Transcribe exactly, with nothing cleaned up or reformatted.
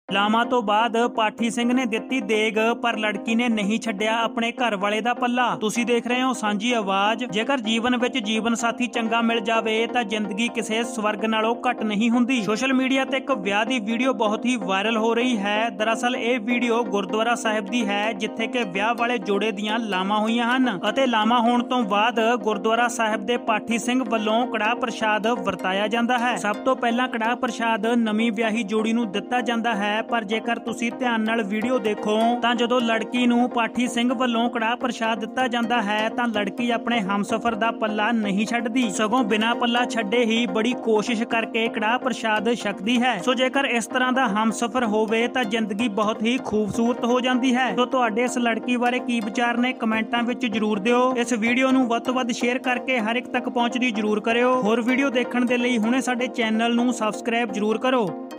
ਲਾਵਾਂ ਤੋਂ ਬਾਅਦ ਪਾਠੀ ਸਿੰਘ ਨੇ ਦਿੱਤੀ ਦੇਗ, ਪਰ ਲੜਕੀ ਨੇ ਨਹੀਂ ਛੱਡਿਆ ਆਪਣੇ ਘਰ ਵਾਲੇ ਦਾ ਪੱਲਾ। ਤੁਸੀਂ ਦੇਖ ਰਹੇ ਹੋ ਸਾਂਝੀ ਆਵਾਜ਼। ਜੇਕਰ ਜੀਵਨ ਵਿੱਚ ਜੀਵਨ ਸਾਥੀ ਚੰਗਾ ਮਿਲ ਜਾਵੇ ਤਾਂ ਜ਼ਿੰਦਗੀ ਕਿਸੇ ਸਵਰਗ ਨਾਲੋਂ ਘੱਟ ਨਹੀਂ ਹੁੰਦੀ। ਸੋਸ਼ਲ ਮੀਡੀਆ ਤੇ ਇੱਕ ਵਿਆਹ ਦੀ ਵੀਡੀਓ ਬਹੁਤ ਹੀ ਵਾਇਰਲ ਹੋ ਰਹੀ ਹੈ। ਦਰਅਸਲ ਇਹ ਵੀਡੀਓ ਗੁਰਦੁਆਰਾ ਸਾਹਿਬ ਦੀ ਹੈ, ਜਿੱਥੇ ਕਿ ਵਿਆਹ ਵਾਲੇ ਜੋੜੇ ਦੀਆਂ ਲਾਵਾਂ ਹੋਈਆਂ ਹਨ ਅਤੇ ਲਾਵਾਂ ਹੋਣ ਤੋਂ ਬਾਅਦ ਗੁਰਦੁਆਰਾ ਸਾਹਿਬ ਦੇ ਪਾਠੀ ਸਿੰਘ ਵੱਲੋਂ ਕੜਾਹ ਪ੍ਰਸ਼ਾਦ ਵਰਤਾਇਆ ਜਾਂਦਾ ਹੈ। ਸਭ ਤੋਂ ਪਹਿਲਾਂ ਕੜਾਹ ਪ੍ਰਸ਼ਾਦ ਨਵੀਂ ਵਿਆਹੀ ਜੋੜੀ ਨੂੰ ਦਿੱਤਾ ਜਾਂਦਾ ਹੈ, ਪਰ ਜੇਕਰ ਤੁਸੀਂ ਧਿਆਨ ਨਾਲ ਵੀਡੀਓ ਦੇਖੋ ਤਾਂ ਜਦੋਂ ਲੜਕੀ ਨੂੰ ਪਾਠੀ ਸਿੰਘ ਵੱਲੋਂ ਕੜਾਹ ਪ੍ਰਸ਼ਾਦ ਦਿੱਤਾ ਜਾਂਦਾ ਹੈ ਤਾਂ ਲੜਕੀ ਆਪਣੇ ਹਮਸਫਰ ਦਾ ਪੱਲਾ ਨਹੀਂ ਛੱਡਦੀ, ਸਗੋਂ ਬਿਨਾਂ ਪੱਲਾ ਛੱਡੇ ਹੀ ਬੜੀ ਕੋਸ਼ਿਸ਼ ਕਰਕੇ ਕੜਾਹ ਪ੍ਰਸ਼ਾਦ ਛਕਦੀ ਹੈ। ਸੋ ਜੇਕਰ ਇਸ ਤਰ੍ਹਾਂ ਦਾ ਹਮਸਫਰ ਹੋਵੇ ਤਾਂ ਜ਼ਿੰਦਗੀ ਬਹੁਤ ਹੀ ਖੂਬਸੂਰਤ ਹੋ ਜਾਂਦੀ ਹੈ। ਸੋ ਤੁਹਾਡੇ ਇਸ ਲੜਕੀ ਬਾਰੇ ਕੀ ਵਿਚਾਰ ਨੇ, ਕਮੈਂਟਾਂ ਵਿੱਚ ਜਰੂਰ ਦਿਓ। ਇਸ ਵੀਡੀਓ ਨੂੰ ਵੱਧ ਤੋਂ ਵੱਧ ਸ਼ੇਅਰ ਕਰਕੇ ਹਰ ਇੱਕ ਤੱਕ ਪਹੁੰਚਦੀ ਜਰੂਰ ਕਰਿਓ। ਹੋਰ ਵੀਡੀਓ ਦੇਖਣ ਦੇ ਲਈ ਹੁਣੇ ਸਾਡੇ ਚੈਨਲ ਨੂੰ ਸਬਸਕ੍ਰਾਈਬ ਜਰੂਰ ਕਰੋ।